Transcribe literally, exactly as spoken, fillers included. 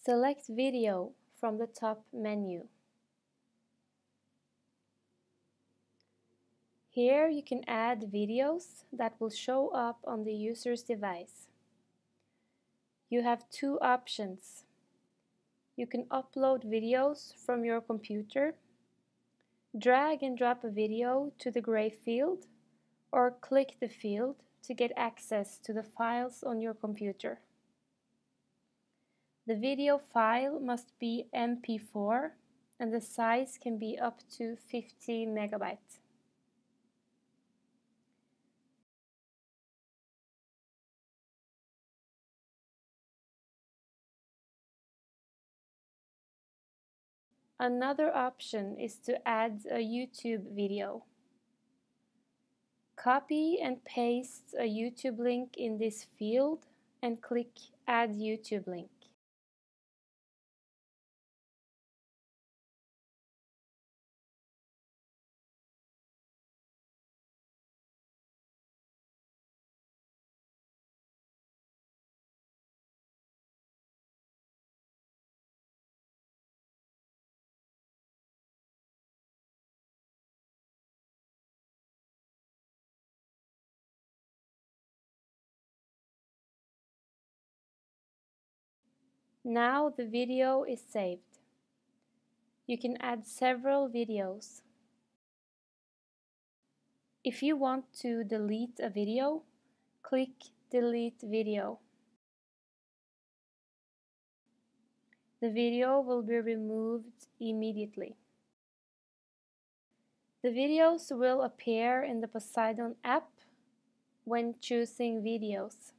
Select Video from the top menu. Here you can add videos that will show up on the user's device. You have two options. You can upload videos from your computer, drag and drop a video to the gray field, or click the field to get access to the files on your computer. The video file must be M P four and the size can be up to fifty megabytes. Another option is to add a YouTube video. Copy and paste a YouTube link in this field and click Add YouTube Link. Now the video is saved. You can add several videos. If you want to delete a video, click Delete Video. The video will be removed immediately. The videos will appear in the Poseidon app when choosing videos.